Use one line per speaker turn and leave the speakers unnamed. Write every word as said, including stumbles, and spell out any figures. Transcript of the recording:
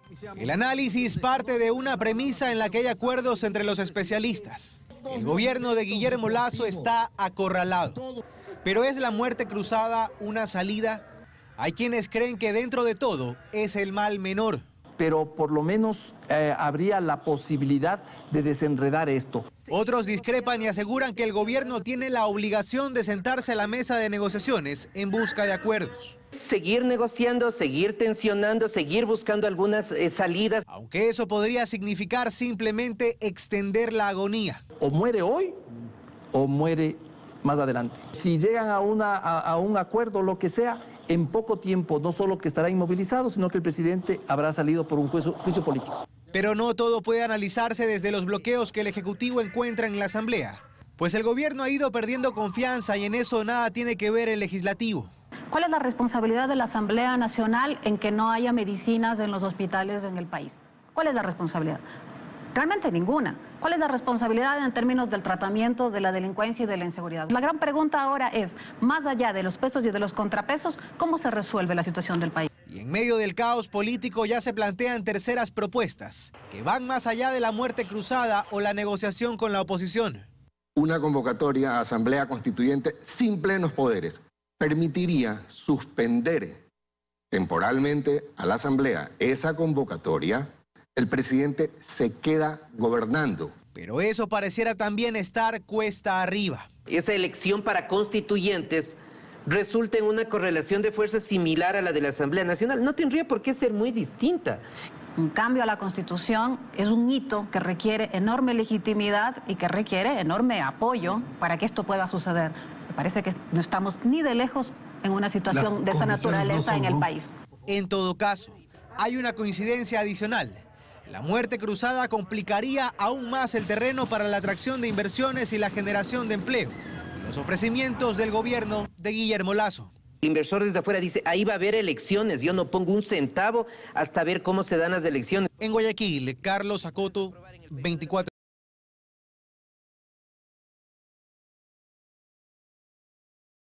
El análisis parte de una premisa en la que hay acuerdos entre los especialistas. El gobierno de Guillermo Lasso está acorralado. ¿Pero es la muerte cruzada una salida? Hay quienes creen que dentro de todo es el mal menor.
Pero por lo menos eh, habría la posibilidad de desenredar esto.
Otros discrepan y aseguran que el gobierno tiene la obligación de sentarse a la mesa de negociaciones en busca de acuerdos.
Seguir negociando, seguir tensionando, seguir buscando algunas eh, salidas.
Aunque eso podría significar simplemente extender la agonía.
O muere hoy o muere más adelante. Si llegan a, una, a, a un acuerdo, lo que sea, en poco tiempo no solo que estará inmovilizado, sino que el presidente habrá salido por un juicio, juicio político.
Pero no todo puede analizarse desde los bloqueos que el Ejecutivo encuentra en la Asamblea, pues el gobierno ha ido perdiendo confianza y en eso nada tiene que ver el Legislativo.
¿Cuál es la responsabilidad de la Asamblea Nacional en que no haya medicinas en los hospitales en el país? ¿Cuál es la responsabilidad? Realmente ninguna. ¿Cuál es la responsabilidad en términos del tratamiento de la delincuencia y de la inseguridad? La gran pregunta ahora es, más allá de los pesos y de los contrapesos, ¿cómo se resuelve la situación del país?
Y en medio del caos político ya se plantean terceras propuestas, que van más allá de la muerte cruzada o la negociación con la oposición.
Una convocatoria a Asamblea Constituyente sin plenos poderes permitiría suspender temporalmente a la Asamblea esa convocatoria. El presidente se queda gobernando.
Pero eso pareciera también estar cuesta arriba.
Esa elección para constituyentes resulta en una correlación de fuerzas similar a la de la Asamblea Nacional. No tendría por qué ser muy distinta.
Un cambio a la Constitución es un hito que requiere enorme legitimidad y que requiere enorme apoyo para que esto pueda suceder. Me parece que no estamos ni de lejos en una situación de esa naturaleza en el país.
En todo caso, hay una coincidencia adicional. La muerte cruzada complicaría aún más el terreno para la atracción de inversiones y la generación de empleo. Los ofrecimientos del gobierno de Guillermo Lasso.
El inversor desde afuera dice, ahí va a haber elecciones, yo no pongo un centavo hasta ver cómo se dan las elecciones.
En Guayaquil, Carlos Acoto, veinticuatro.